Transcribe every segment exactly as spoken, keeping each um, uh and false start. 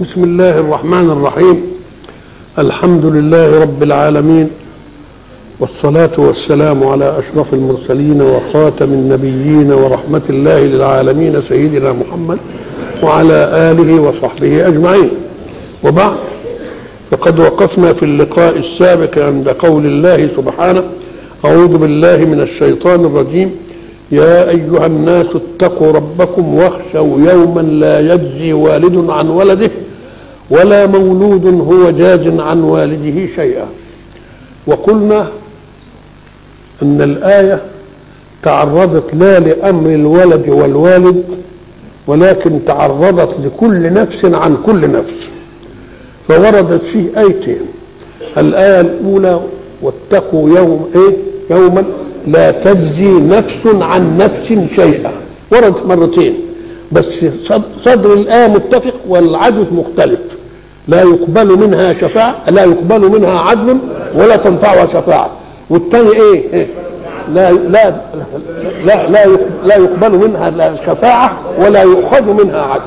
بسم الله الرحمن الرحيم. الحمد لله رب العالمين، والصلاة والسلام على أشرف المرسلين وخاتم النبيين ورحمة الله للعالمين سيدنا محمد وعلى آله وصحبه أجمعين. وبعد، فقد وقفنا في اللقاء السابق عند قول الله سبحانه: أعوذ بالله من الشيطان الرجيم. يا أيها الناس اتقوا ربكم واخشوا يوما لا يجزي والد عن ولده ولا مولود هو جاز عن والده شيئا. وقلنا أن الآية تعرضت لا لأمر الولد والوالد، ولكن تعرضت لكل نفس عن كل نفس، فوردت فيه آيتين. الآية الأولى: واتقوا يوم إيه؟ يوما لا تجزي نفس عن نفس شيئا، وردت مرتين، بس صدر الآية متفق والعدد مختلف. لا يقبل منها شفاعة، لا يقبل منها عدل ولا تنفعها شفاعة. والثاني إيه؟ إيه؟ لا لا لا لا لا يقبل منها لا شفاعة ولا يؤخذ منها عدل.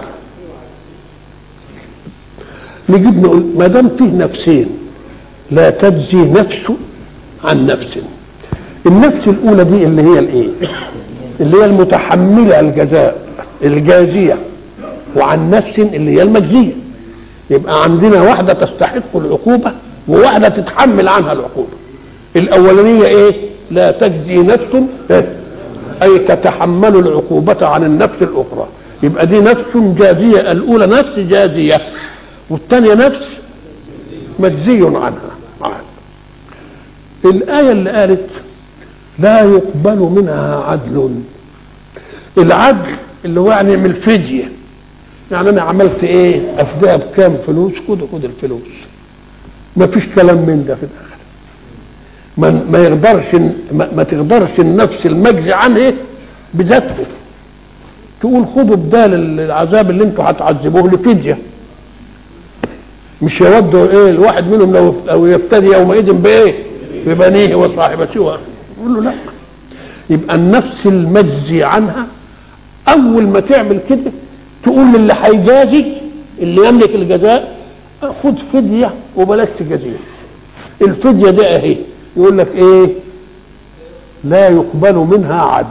نجيب نقول ما دام فيه نفسين لا تجزي نفس عن نفس، النفس الأولى دي اللي هي الإيه؟ اللي هي المتحملة الجزاء الجازية، وعن نفس اللي هي المجزية. يبقى عندنا واحدة تستحق العقوبة وواحدة تتحمل عنها العقوبة. الأولانية إيه؟ لا تجزي نفس إيه؟ أي تتحمل العقوبة عن النفس الأخرى. يبقى دي نفس جازية، الأولى نفس جازية والثانية نفس مجزي عنها. الآية اللي قالت لا يقبل منها عدل، العدل اللي هو يعني من الفدية، يعني أنا عملت إيه؟ أفديها بكام فلوس؟ خد خد الفلوس. ما فيش كلام من ده في الآخر. ما, ما يقدرش ما, ما تقدرش النفس المجزي عنه بذاته تقول خدوا بدال العذاب اللي انتوا هتعذبوه لفدية. مش يودوا ايه الواحد منهم لو لو يفتدي يومئذ بايه؟ ببنيه وصاحبته واخيه. يقول له لا. يبقى النفس المجزي عنها اول ما تعمل كده تقول للي هيجازي اللي يملك الجزاء خد فديه وبلاش تجازيه. الفديه دي اهي، يقول لك ايه؟ لا يقبل منها عدل.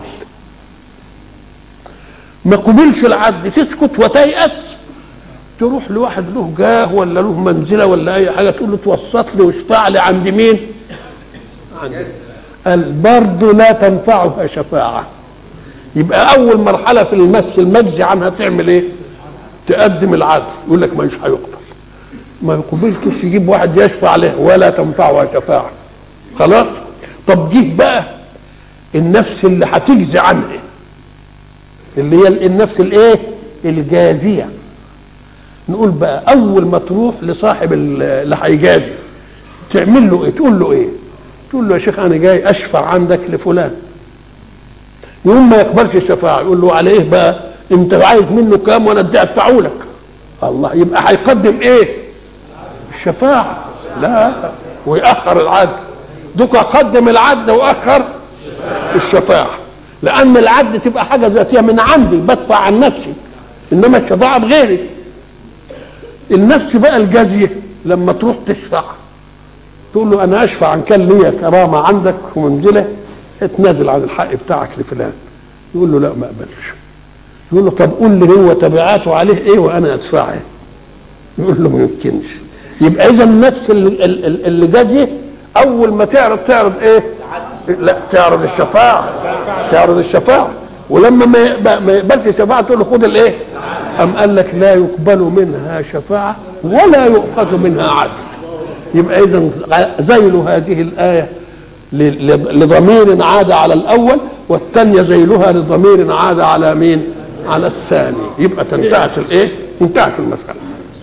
ما قبلش العدل تسكت وتيأس، تروح لواحد له جاه ولا له منزله ولا اي حاجه تقول له توسط لي واشفع لي عند مين؟ عند قال برضه لا تنفعها شفاعه. يبقى اول مرحله في المس المجزي عنها تعمل ايه؟ تقدم العدل. يقول لك مش هيقبل، ما يقبلش يجيب واحد يشفع له ولا تنفعها شفاعه. خلاص. طب جه بقى النفس اللي هتجزي عنها، اللي هي النفس الايه؟ الجازيه. نقول بقى اول ما تروح لصاحب اللي هيجازي تعمل له ايه؟ تقول له ايه؟ تقول له يا شيخ انا جاي اشفع عندك لفلان. يقوم ما يقبلش الشفاعه، يقول له على ايه بقى؟ انت عايز منه كام وانا ادي ادفعه لك؟ الله. يبقى هيقدم ايه؟ الشفاعه. لا، ويأخر العدل. دوك قدم العدل واخر الشفاعه، لان العدل تبقى حاجه ذاتيه من عندي بدفع عن نفسي، انما الشفاعه بغيري. النفس بقى الجازيه لما تروح تشفع تقول له انا اشفع عن كان ليا كرامه عندك ومنزله، اتنازل عن الحق بتاعك لفلان. يقول له لا ما اقبلش. يقول له طب قول لي هو تبعاته عليه ايه وانا ادفعه. يقول له ما يمكنش. يبقى اذا النفس اللي, اللي جازيه اول ما تعرض تعرض ايه؟ لا، تعرض الشفاعه. تعرض الشفاعه. ولما ما يقبلش الشفاعه تقول له خد الايه؟ أم قال لك لا يقبل منها شفاعة ولا يؤخذ منها عدل. يبقى إذن زيل هذه الآية لضمير عاد على الأول، والثانية زيلها لضمير عاد على مين؟ على الثاني. يبقى تنتهت الإيه؟ انتهت المسألة.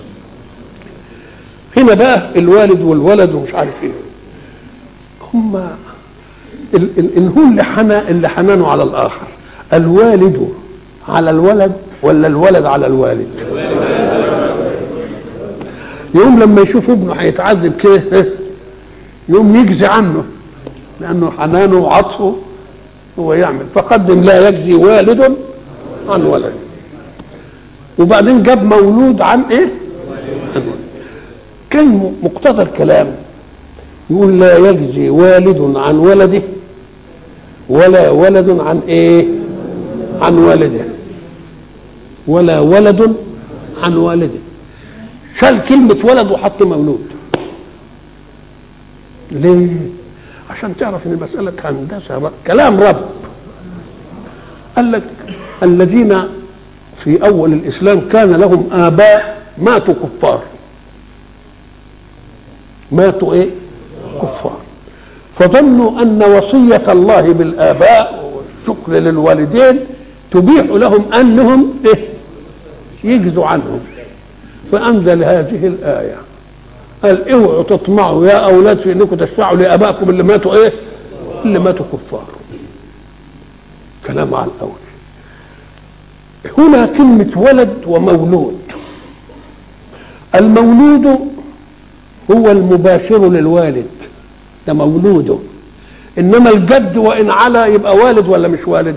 هنا بقى الوالد والولد ومش عارف إيه، هم هو اللي حنا اللي حنانوا على الآخر. الوالد على الولد ولا الولد على الوالد؟ يوم لما يشوف ابنه هيتعذب كده يوم يجزي عنه، لانه حنانه وعطفه هو يعمل. فقدم لا يجزي والد عن ولد. وبعدين جاب مولود عن ايه؟ كان مقتضى الكلام يقول لا يجزي والد عن ولده ولا ولد عن ايه؟ عن والده، ولا ولد عن والده. شال كلمة ولد وحط مولود. ليه؟ عشان تعرف ان المسألة هندسة كلام رب. قال لك الذين في اول الاسلام كان لهم اباء ماتوا كفار، ماتوا ايه؟ كفار، فظنوا ان وصية الله بالاباء والشكر للوالدين تبيح لهم انهم ايه؟ يجزوا عنهم. فانزل هذه الايه قال اوعوا تطمعوا يا اولاد في انكم تشفعوا لابائكم اللي ماتوا ايه؟ اللي ماتوا كفار. كلام على الاول. هنا كلمة ولد ومولود. المولود هو المباشر للوالد، ده مولوده. انما الجد وان علا يبقى والد ولا مش والد؟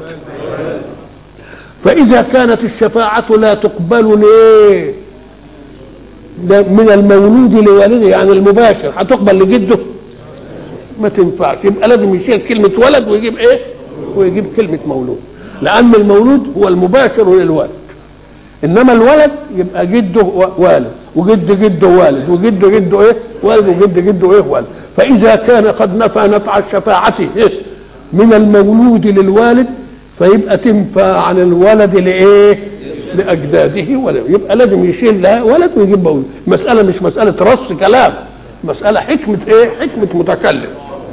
فاذا كانت الشفاعة لا تقبل ليه؟ ده من المولود لوالده، يعني المباشر هتقبل لجده؟ ما تنفعش. يبقى لازم يشيل كلمة ولد ويجيب ايه؟ ويجيب كلمة مولود، لأن المولود هو المباشر للوالد. إنما الولد يبقى جده والد، وجد جده والد، وجد جده إيه؟ والد، وجد جده إيه؟ والد. فإذا كان قد نفى نفع الشفاعة إيه؟ من المولود للوالد، فيبقى تنفع عن الولد لإيه؟ لأجداده ولد. يبقى لازم يشيل لها ولد ويجيب مولود. مسألة مش مسألة رص كلام، مسألة حكمة إيه؟ حكمة متكلم.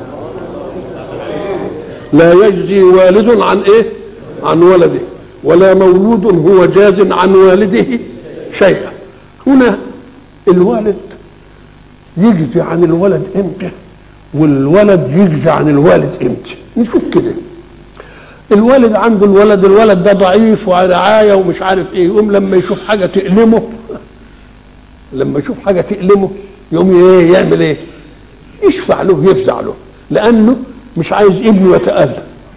لا يجزي والد عن ايه؟ عن ولده، ولا مولود هو جاز عن والده شيئا. هنا الوالد يجزي عن الولد امتى والولد يجزي عن الوالد امتى؟ نشوف كده. الوالد عنده الولد الولد ده ضعيف ورعايه ومش عارف ايه، يقوم لما يشوف حاجه تألمه لما يشوف حاجه تألمه يقوم ايه؟ يعمل ايه؟ يشفع له، يفزع له، لانه مش عايز ابنه يتألم.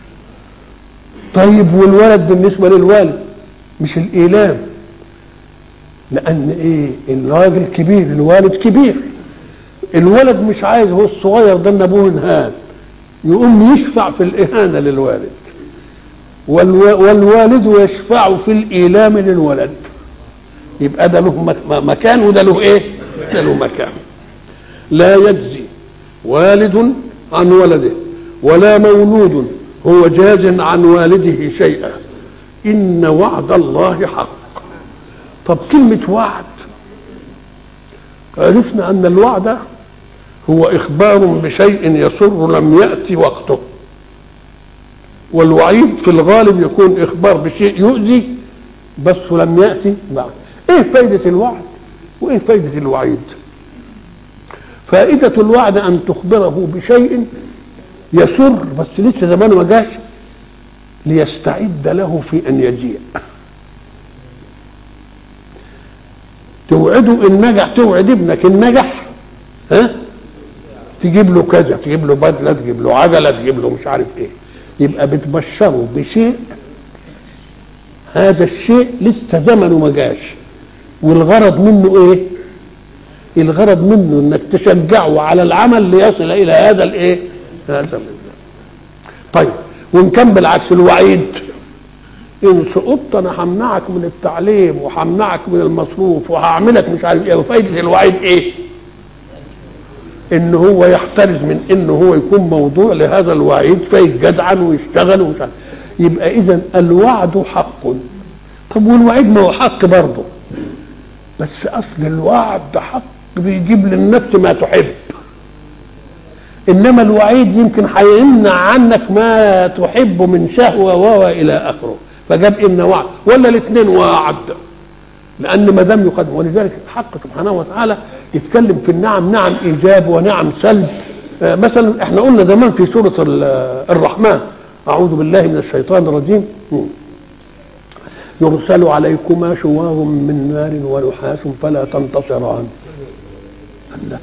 طيب والولد بالنسبة للوالد مش الإيلام، لأن إيه؟ الراجل كبير، الوالد كبير، الولد مش عايز، هو الصغير ده أبوه انهان، يقوم يشفع في الإهانة للوالد، والوالد يشفع في الإيلام للولد. يبقى ده له مكان وده له إيه؟ ده له مكان. لا يجزي والد عن ولده ولا مولود هو جاز عن والده شيئا، إن وعد الله حق. طب كلمة وعد، عرفنا أن الوعد هو إخبار بشيء يسر لم يأتي وقته، والوعيد في الغالب يكون إخبار بشيء يؤذي بس لم يأتي بعد. إيه فائدة الوعد وإيه فائدة الوعيد؟ فائدة الوعد أن تخبره بشيء يسر بس لسه زمانه ما جاش، ليستعد له في ان يجيء. توعده ان نجح، توعد ابنك ان نجح، ها؟ تجيب له كذا، تجيب له بدله، تجيب له عجله، تجيب له مش عارف ايه. يبقى بتبشره بشيء، هذا الشيء لسه زمنه ما جاش، والغرض منه ايه؟ الغرض منه انك تشجعه على العمل ليصل الى هذا الايه؟ هذا. طيب ونكمل بالعكس الوعيد، ان سقطت انا همنعك من التعليم وهمنعك من المصروف وهعملك مش عارف ايه. وفائده الوعيد ايه؟ ان هو يحترز من انه هو يكون موضوع لهذا الوعيد فيجدعن ويشتغل ومش عارف. يبقى اذا الوعد حق. طب والوعيد ما هو حق برضه، بس اصل الوعد حق بيجيب للنفس ما تحب، انما الوعيد يمكن هيمنع عنك ما تحب من شهوه و الى اخره، فجاب ان وعد ولا الاثنين وعد، لان ما دام يقدم. ولذلك الحق سبحانه وتعالى يتكلم في النعم، نعم ايجاب ونعم سلب. آه مثلا احنا قلنا زمان في سوره الرحمن، اعوذ بالله من الشيطان الرجيم، يرسل عليكما شواظ من نار ونحاس فلا تنتصران. الله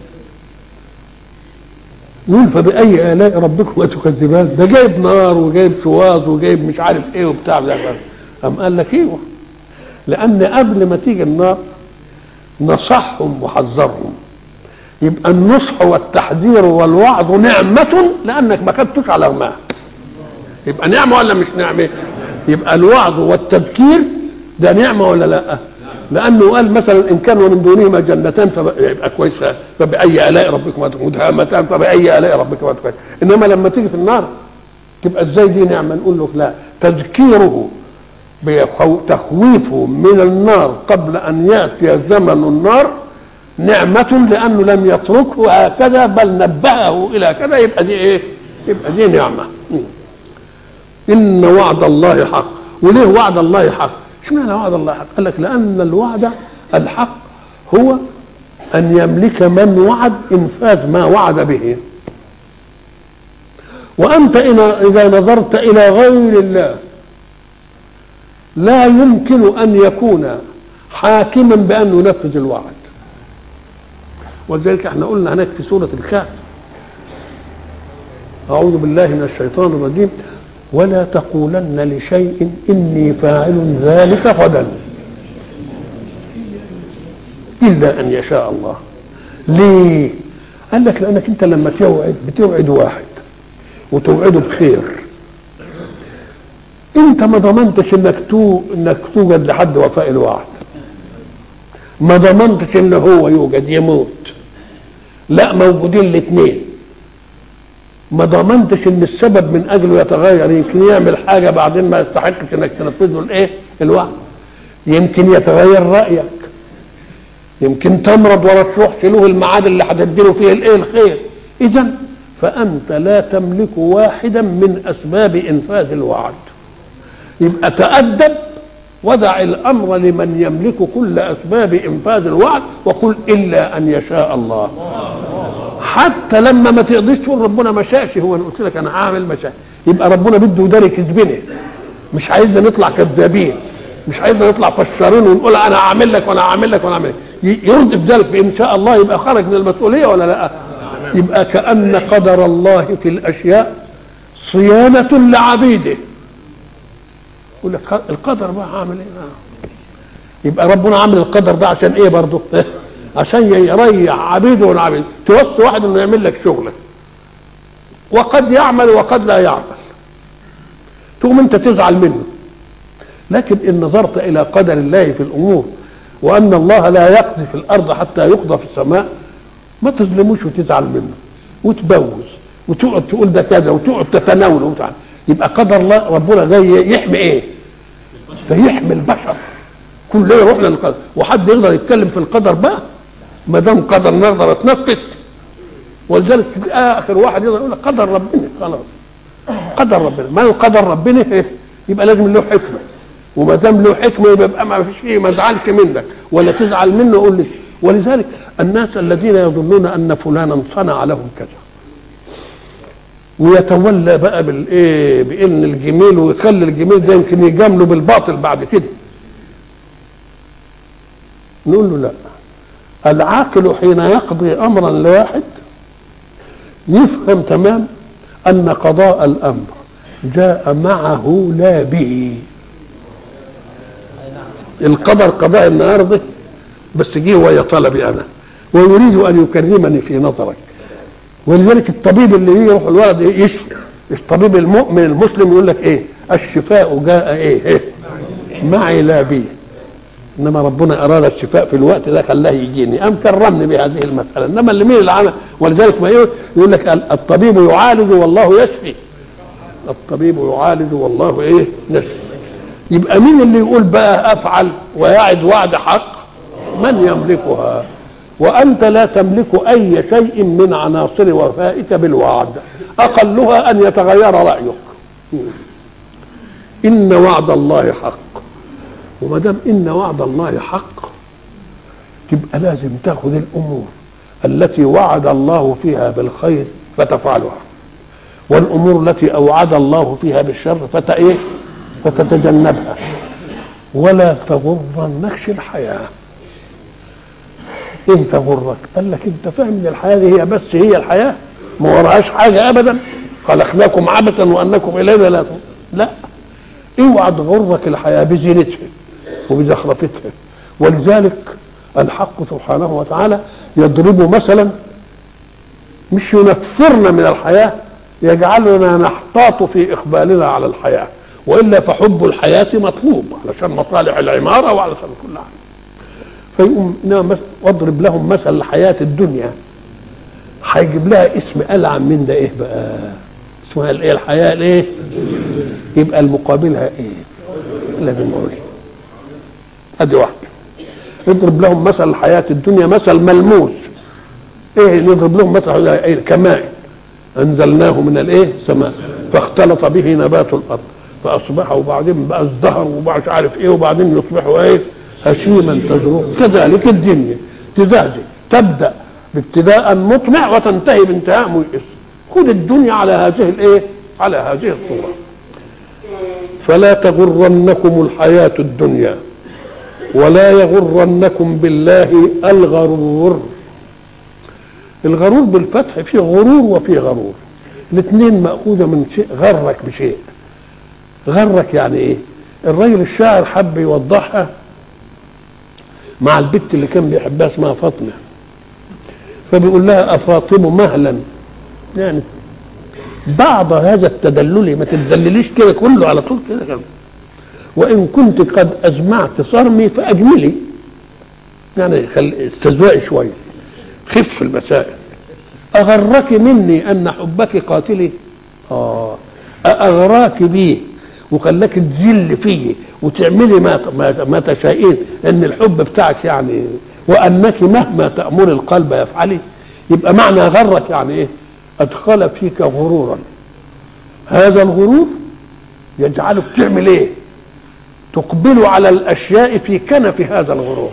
يقول فبأي آلاء ربكما تكذبان؟ ده جايب نار وجايب شواظ وجايب مش عارف ايه وبتاع. أم قال لك ايوه، لأن قبل ما تيجي النار نصحهم وحذرهم. يبقى النصح والتحذير والوعظ نعمة لأنك ما خدتوش على رماه. يبقى نعمة ولا مش نعمة؟ يبقى الوعظ والتذكير ده نعمة ولا لا؟ لأنه قال مثلا إن كانوا من دونهما جنتان فيبقى كويس، فبأي آلاء ربكما مدهامتان فبأي آلاء ربكما تكذبان. إنما لما تيجي في النار تبقى إزاي دي نعمة؟ نقول له لا، تذكيره بتخويفه من النار قبل أن يأتي زمن النار نعمة، لأنه لم يتركه هكذا بل نبهه إلى كذا. يبقى دي إيه؟ يبقى دي نعمة. إن وعد الله حق. وليه وعد الله حق؟ اشمعنى وعد الله حق؟ قال لك لأن الوعد الحق هو أن يملك من وعد إنفاذ ما وعد به. وأنت إذا نظرت إلى غير الله لا يمكن أن يكون حاكما بأن ينفذ الوعد. ولذلك احنا قلنا هناك في سورة الكهف: أعوذ بالله من الشيطان الرجيم: ولا تقولن لشيء إني فاعل ذلك غدا إلا أن يشاء الله. ليه؟ قال لك لأنك أنت لما توعد بتوعد واحد وتوعده بخير، أنت ما ضمنتش إنك تو إنك توجد لحد وفاء الوعد، ما ضمنتش إن هو يوجد يموت، لا موجودين الاثنين. ما ضمنتش ان السبب من اجله يتغير، يمكن يعمل حاجه بعدين ما يستحقش انك تنفذ له الايه؟ الوعد. يمكن يتغير رايك، يمكن تمرض ولا تروحش له الميعاد اللي هتديله فيه الايه؟ الخير. اذا فانت لا تملك واحدا من اسباب انفاذ الوعد. يبقى تأدب ودع الامر لمن يملك كل اسباب انفاذ الوعد وقل الا ان يشاء الله. حتى لما ما تقدرش تقول ربنا ما شاءش، هو انا قلت لك انا هعمل ما شاء، يبقى ربنا بده يداري كذبنا، مش عايزنا نطلع كذابين، مش عايزنا نطلع فشارين ونقول انا هعمل لك وانا هعمل لك وانا هعمل لك. يرد بذلك بان شاء الله، يبقى خرج من المسؤوليه ولا لا؟ يبقى كأن قدر الله في الاشياء صيانه لعبيده. يقول لك القدر بقى هعمل ايه؟ يبقى ربنا عامل القدر ده عشان ايه برضه؟ عشان يريح عبيده والعبيد. توصي واحد انه يعمل لك شغله وقد يعمل وقد لا يعمل، تقوم انت تزعل منه. لكن ان نظرت الى قدر الله في الامور وان الله لا يقضي في الارض حتى يقضى في السماء، ما تظلموش وتزعل منه وتبوز وتقعد تقول ده كذا وتقعد تتناوله وتعمل. يبقى قدر الله ربنا جاي يحمي ايه؟ ده يحمي البشر كله يروح للقدر. وحد يقدر يتكلم في القدر بقى؟ ما دام قدر نقدر اتنفس. ولذلك اخر واحد يقدر يقول لك قدر ربنا، خلاص قدر ربنا. ما قدر ربنا إيه؟ يبقى لازم له حكمه، وما دام له حكمه يبقى ما فيش شيء ما ازعلش منك ولا تزعل منه قول لي. ولذلك الناس الذين يظنون ان فلانا صنع لهم كذا ويتولى بقى بالايه؟ بان الجميل ويخلي الجميل ده يمكن يجامله بالباطل بعد كده، نقول له لا. العاقل حين يقضي امرا لواحد يفهم تمام ان قضاء الامر جاء معه لا به. القدر قضاء النهارده بس جه ويا طلبي انا ويريد ان يكرمني في نظرك. ولذلك الطبيب اللي يروح الولد يشفي، الطبيب المؤمن المسلم يقول لك ايه؟ الشفاء جاء ايه؟ إيه؟ معي لا بي. انما ربنا اراد الشفاء في الوقت ده خلاه يجيني، ام كرمني بهذه المساله. انما اللي مين اللي عمل؟ ولذلك ما يقول لك الطبيب يعالج والله يشفي. الطبيب يعالج والله ايه؟ يشفي. يبقى مين اللي يقول بقى افعل ويعد وعد حق؟ من يملكها. وانت لا تملك اي شيء من عناصر وفائك بالوعد، اقلها ان يتغير رايك. ان وعد الله حق. وما دام ان وعد الله حق تبقى لازم تاخذ الامور التي وعد الله فيها بالخير فتفعلها، والامور التي اوعد الله فيها بالشر فت ايه؟ فتتجنبها. ولا تغرنكش الحياه. ايه تغرك؟ قال لك انت فاهم ان الحياه دي هي بس هي الحياه، ما وراهاش حاجه ابدا. خلقناكم عبثا وانكم الينا لا تنظرون. لا، اوعى تغرك الحياه بزينتها وبزخرفتها. ولذلك الحق سبحانه وتعالى يضرب مثلا مش ينفرنا من الحياة، يجعلنا نحتاط في إقبالنا على الحياة، وإلا فحب الحياة مطلوب علشان مصالح العمارة وعلشان كل حاجة. فيقوم واضرب لهم مثل الحياة الدنيا، هيجيب لها اسم ألعن من ده. إيه بقى اسمها؟ الإيه؟ الحياة الإيه؟ يبقى المقابلها إيه؟ لازم نقول أدي واحدة. نضرب لهم مثل الحياة الدنيا مثل ملموس. إيه نضرب لهم مثل إيه؟ كماء أنزلناه من الإيه؟ سماء فاختلط به نبات الأرض فأصبحوا وبعدين بقى ازدهر وبقى مش عارف إيه وبعدين يصبحوا إيه؟ هشيما تذروه. كذلك الدنيا تزهزه، تبدأ بابتداء مطمع وتنتهي بانتهاء ميئس. خذ الدنيا على هذه الإيه؟ على هذه الصورة. فلا تغرنكم الحياة الدنيا ولا يغرنكم بالله الغرور. الغرور بالفتح فيه غرور وفيه غرور، الاثنين مأخوذة من شيء. غرك بشيء، غرك يعني ايه؟ الراجل الشاعر حب يوضحها مع البت اللي كان بيحبها اسمها فاطمة، فبيقول لها أفاطم مهلا، يعني بعض هذا التدلل، ما تدلليش كده كله على طول كده كده، وإن كنت قد أجمعت صرمي فأجملي، يعني استزوائي شوية، خف المسائل. أغرك مني أن حبك قاتلي؟ آه أغراك بيه وخلاك تذل فيه وتعملي ما ما, ما تشائين، ان الحب بتاعك يعني وانك مهما تأمر القلب يفعله. يبقى معنى غرك يعني ايه؟ ادخل فيك غرورا، هذا الغرور يجعلك تعمل ايه؟ تقبل على الاشياء في كنف هذا الغرور.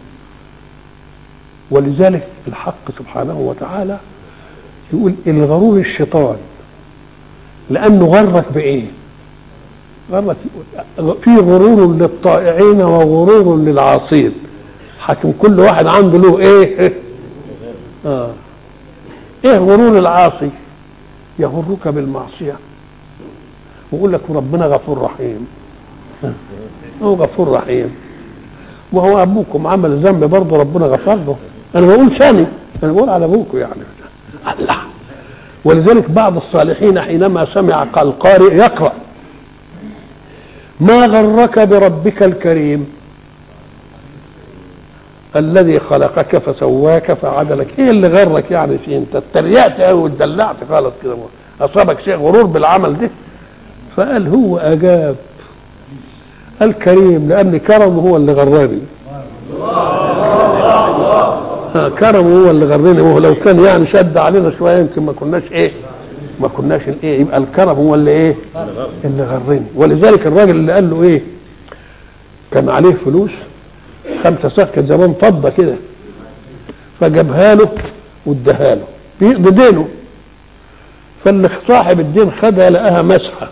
ولذلك الحق سبحانه وتعالى يقول الغرور الشيطان، لانه غرك بايه؟ غرك في غرور للطائعين وغرور للعاصين. حكم كل واحد عنده له ايه؟ اه ايه غرور العاصي؟ يغرك بالمعصيه ويقول لك ربنا غفور رحيم. هو غفور رحيم، وهو ابوكم عمل ذنب برضه ربنا غفر له. انا بقول ثاني، انا بقول على ابوكم يعني الله. ولذلك بعض الصالحين حينما سمع القارئ يقرأ ما غرك بربك الكريم الذي خلقك فسواك فعدلك، ايه اللي غرك يعني فيه؟ انت اتريقت قوي واتدلعت خالص كده، اصابك شيء غرور بالعمل ده؟ فقال هو اجاب الكريم لان كرمه هو اللي غراني. آه كرمه هو اللي غراني، وهو لو كان يعني شد علينا شويه يمكن ما كناش ايه ما كناش ايه يبقى الكرم هو اللي ايه اللي غرني. ولذلك الراجل اللي قال له ايه، كان عليه فلوس خمسة ساعات كان زمان فضه كده، فجابها له واداها له بيقضي دينه، فاللي صاحب الدين خدها لقاها مسحه،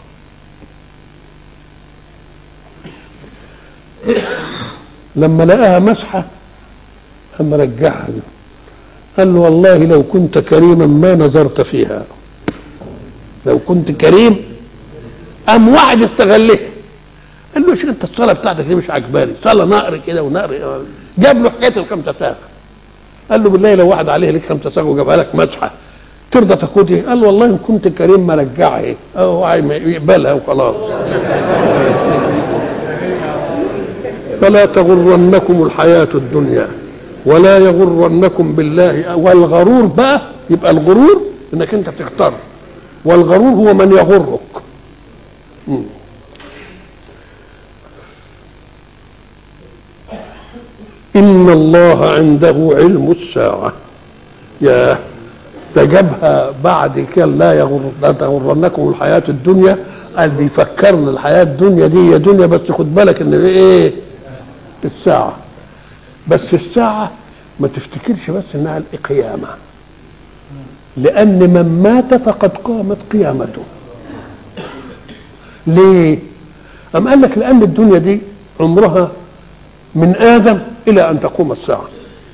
لما لقاها مسحه اما رجعها له قال له والله لو كنت كريما ما نظرت فيها، لو كنت كريم. قام واحد استغلها قال له شو انت الصلاه بتاعتك دي مش عجباني، صلاه نقر كده ونقر، جاب له حكايه الخمسه ساغ. قال له بالله لو واحد عليه لك خمسه ساغ وجابها لك مسحه ترضى تاخدها؟ قال له والله ان كنت كريم ما رجعها، هو يقبلها وخلاص. فلا تغرنكم الحياه الدنيا ولا يغرنكم بالله. والغرور بقى يبقى الغرور انك انت بتختار، والغرور هو من يغرك. م. إن الله عنده علم الساعة. يا تجابها بعد كده لا يغر لا تغرنكم الحياة الدنيا. قال بيفكرنا الحياة الدنيا دي يا دنيا، بس خد بالك ان ايه الساعة. بس الساعة ما تفتكرش بس انها القيامة، لأن من مات فقد قامت قيامته. ليه؟ أم قال لك لأن الدنيا دي عمرها من آدم إلى أن تقوم الساعة.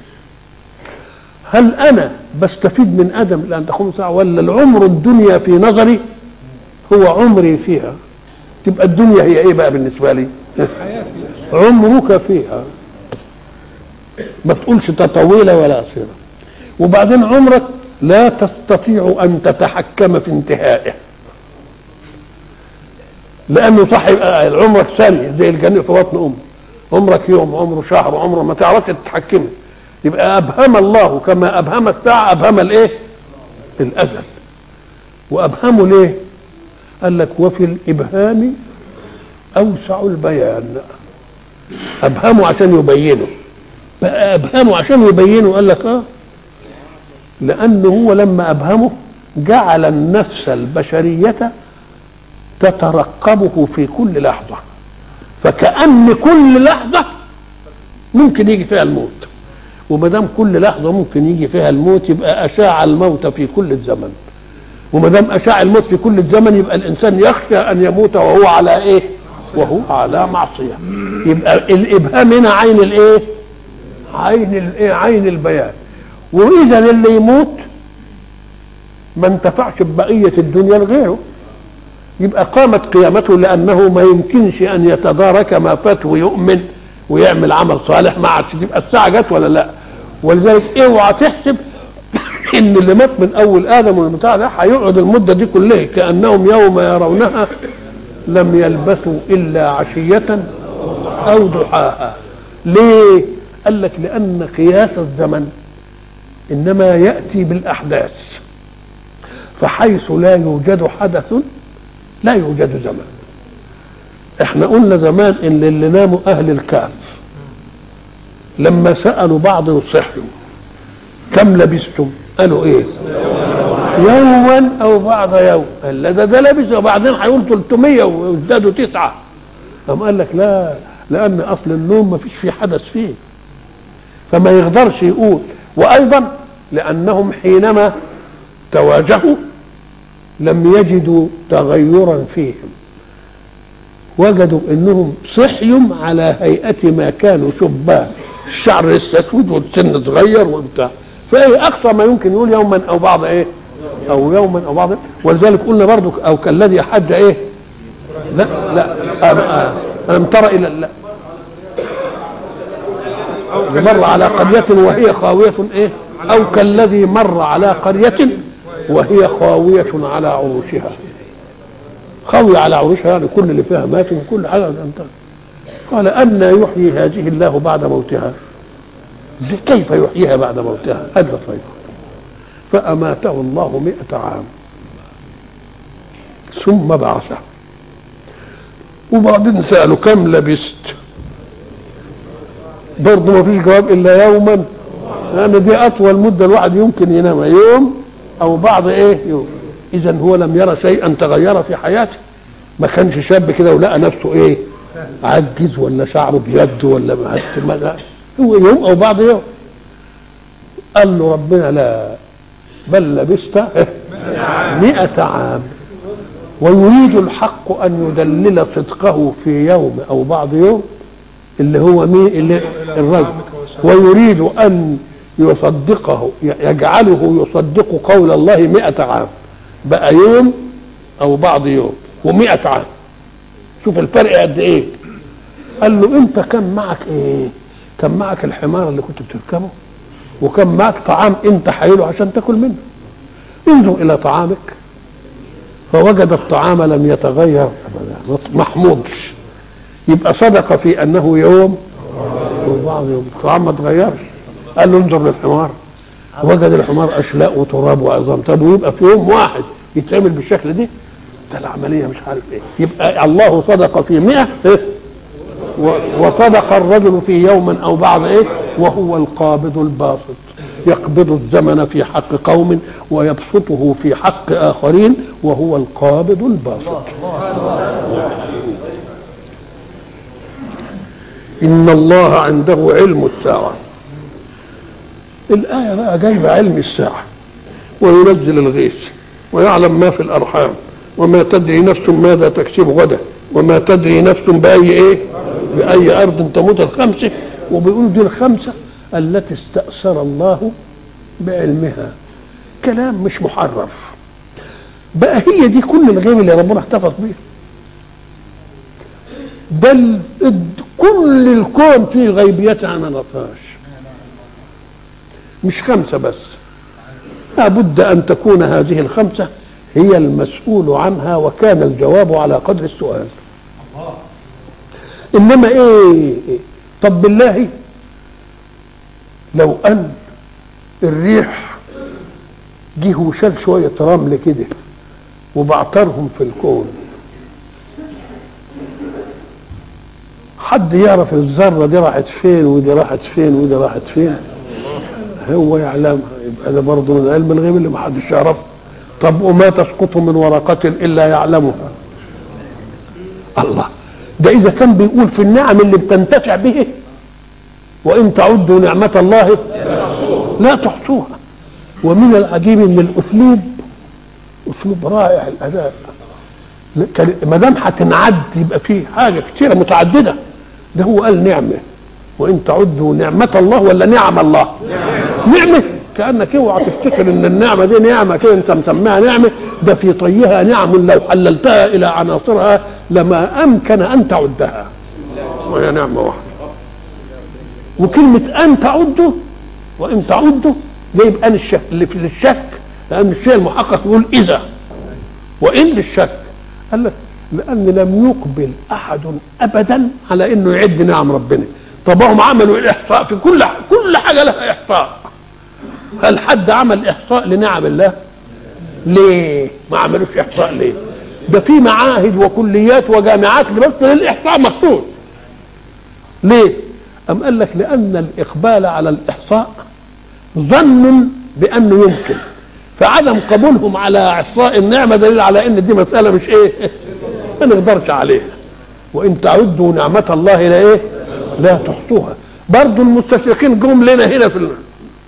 هل أنا بستفيد من آدم إلى أن تقوم الساعة، ولا العمر الدنيا في نظري هو عمري فيها؟ تبقى الدنيا هي إيه بقى بالنسبة لي؟ عمرك فيها. ما تقولش طويلة ولا قصيرة. وبعدين عمرك لا تستطيع أن تتحكم في انتهائه، لأنه صاحب عمرك ثانية زي الجنين في بطن أمه، عمرك يوم، عمره شهر، عمره ما تعرفش تتحكمه. يبقى أبهم الله كما أبهم الساعة أبهم الإيه؟ الأجل. وأبهمه ليه؟ قال لك وفي الإبهام أوسع البيان. أبهمه عشان يبينه، بقى أبهمه عشان يبينه. قال لك آه لأنه هو لما أبهمه جعل النفس البشرية تترقبه في كل لحظة، فكأن كل لحظة ممكن يجي فيها الموت، وما دام كل لحظة ممكن يجي فيها الموت يبقى أشاع الموت في كل الزمن، وما دام أشاع الموت في كل الزمن يبقى الإنسان يخشى أن يموت وهو على إيه؟ وهو على معصية. يبقى الإبهام هنا عين الإيه؟ عين الإيه؟ عين البيان. وإذا اللي يموت ما انتفعش ببقية الدنيا لغيره، يبقى قامت قيامته، لأنه ما يمكنش أن يتدارك ما فات ويؤمن ويعمل عمل صالح. ما عادش تبقى الساعة جت ولا لا. ولذلك اوعى تحسب ان اللي مات من اول ادم والبتاع ده هيقعد المده دي كلها، كانهم يوم يرونها لم يلبثوا الا عشيه او ضحاها. ليه؟ قال لك لان قياس الزمن انما ياتي بالاحداث، فحيث لا يوجد حدث لا يوجد زمن. احنا قلنا زمان ان اللي ناموا اهل الكهف لما سالوا بعض وصحوا كم لبستم؟ قالوا ايه؟ يوما او بعض يوم. قال لا ده ده لبس، وبعدين هيقول ثلاثمية وازدادوا تسعه. قام قال لك لا، لان اصل النوم ما فيش فيه حدث فيه، فما يقدرش يقول. وايضا لانهم حينما تواجهوا لم يجدوا تغيرا فيهم، وجدوا انهم صحيوا على هيئه ما كانوا شبان، الشعر لسه اسود والسن صغير وبتاع. فايه اقصى ما يمكن يقول يوما او بعض ايه؟ او يوما او بعض. ولذلك قلنا برضو او كالذي حج ايه؟ لا لا الم ترى الى لا مر على قرية وهي خاوية ايه؟ او كالذي مر على قرية وهي خاوية على عروشها. خاوية على عروشها يعني كل اللي فيها ماتوا وكل حاجة انتهت. قال أن يحيي هذه الله بعد موتها؟ كيف يحييها بعد موتها؟ قال طيب. فأماته الله مئة عام ثم بعثه. وبعدين سألوا كم لبست؟ برضه ما فيش جواب إلا يوما، لأن دي أطول مدة الواحد يمكن ينام، يوم أو بعض إيه يوم. إذن هو لم يرى شيئا تغير في حياته، ما كانش شاب كده ولقى نفسه إيه عجز ولا شعره بيده ولا ما، هو يوم او بعض يوم. قال له ربنا لا، بل لبست مئة عام. ويريد الحق ان يدلل صدقه في يوم او بعض يوم اللي هو مين؟ اللي الرجل. ويريد ان يصدقه، يجعله يصدق قول الله مئة عام، بقى يوم او بعض يوم ومئة عام. شوف الفرق قد ايه. قال له انت كم معك ايه؟ كم معك الحمار اللي كنت بتركبه، وكم معك طعام انت حايله عشان تاكل منه. انظر الى طعامك، فوجد الطعام لم يتغير ابدا، محمودش. يبقى صدق في انه يوم وبعض يوم، الطعام ما تغيرش. قال له انظر للحمار، وجد الحمار اشلاء وتراب وعظام. طب ويبقى في يوم واحد يتعمل بالشكل دي؟ ده العمليه مش عارف ايه. يبقى الله صدق في مئة إيه؟ وصدق الرجل في يوما او بعض ايه؟ وهو القابض الباسط، يقبض الزمن في حق قوم ويبسطه في حق اخرين، وهو القابض الباسط. ان الله عنده علم الساعه. الايه بقى جايبه علم الساعه، وينزل الغيث ويعلم ما في الارحام وما تدري نفس ماذا تكسب غدا وما تدري نفس باي ايه؟ باي ارض تموت. الخمسه، وبيقولوا دي الخمسه التي استأثر الله بعلمها. كلام مش محرف بقى، هي دي كل الغيب اللي ربنا احتفظ بيه. بل كل الكون فيه غيبيات ما نعرفهاش. مش خمسة بس، لابد أن تكون هذه الخمسة هي المسؤول عنها، وكان الجواب على قدر السؤال. إنما إيه؟ طب بالله لو أن الريح جه وشال شوية رمل كده وبعترهم في الكون، حد يعرف الذرة دي راحت فين ودي راحت فين ودي راحت فين؟ هو يعلمها. يبقى ده برضه من علم الغيب اللي ما حدش يعرفه. طب وما تسقط من ورقة إلا يعلمها. الله، ده إذا كان بيقول في النعم اللي بتنتفع به وإن تعدوا نعمة الله لا تحصوها. ومن العجيب إن الأسلوب أسلوب رائع الأداء، ما دام هتنعد يبقى فيه حاجة كتيرة متعددة. ده هو قال نعمة، وإن تعدوا نعمة الله ولا نعم الله؟ نعمة. كأنك اوعى تفتكر ان النعمة دي نعمة كده انت مسميها نعمة، ده في طيها نعم لو حللتها الى عناصرها لما امكن ان تعدها، وهي نعمة واحدة. وكلمة ان تعدوا وان تعدوا ده يبقى الشك اللي في الشك، لان الشيء المحقق يقول اذا، وان للشك. قال لك لان لم يقبل احد ابدا على انه يعد نعم ربنا. طب هم عملوا الاحصاء في كل كل حاجة لها احصاء. هل حد عمل احصاء لنعم الله؟ ليه ما عملوش احصاء؟ ليه؟ ده في معاهد وكليات وجامعات بس للاحصاء مخصوص. ليه؟ ام قال لك لان الاقبال على الاحصاء ظن بانه يمكن، فعدم قبولهم على احصاء النعمه دليل على ان دي مساله مش ايه ما نقدرش عليها. وان تعدوا نعمه الله لا ايه لا تحصوها. برضه المستشرقين جم لنا هنا في النعمة.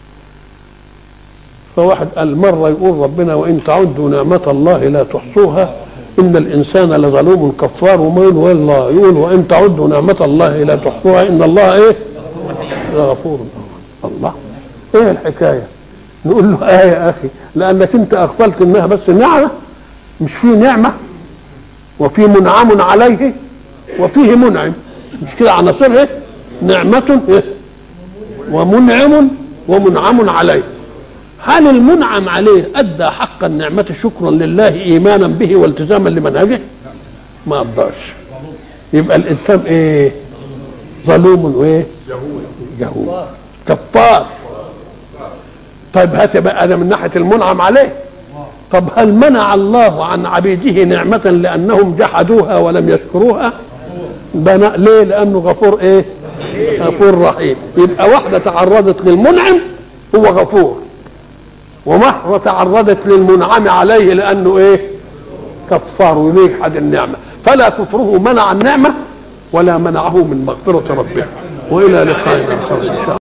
فواحد قال مرة يقول ربنا وإن تعدوا نعمة الله لا تحصوها إن الإنسان لظلوم كفار، ومين والله يقول وإن تعدوا نعمة الله لا تحصوها إن الله إيه غفور. الله إيه الحكاية؟ نقول له آه يا أخي، لأنك أنت أغفلت إنها بس نعمة، مش فيه نعمة وفي منعم عليه وفيه منعم، مش كده عناصر نعمة إيه؟ ومنعم ومنعم عليه. هل المنعم عليه أدى حق النعمة شكرا لله إيمانا به والتزاما لمنهجه؟ ما أداش. يبقى الإنسان إيه؟ ظلوم وإيه؟ جهول كفار. طيب هات بقى ده من ناحية المنعم عليه. طب هل منع الله عن عبيده نعمة لأنهم جحدوها ولم يشكروها؟ ده ليه؟ لأنه غفور إيه؟ غفور رحيم. يبقى واحدة تعرضت للمنعم هو غفور، ومحو تعرضت للمنعم عليه لأنه إيه؟ كفار ويجحد النعمة. فلا كفره منع النعمة ولا منعه من مغفرة ربه. وإلى لقاء آخر إن شاء الله.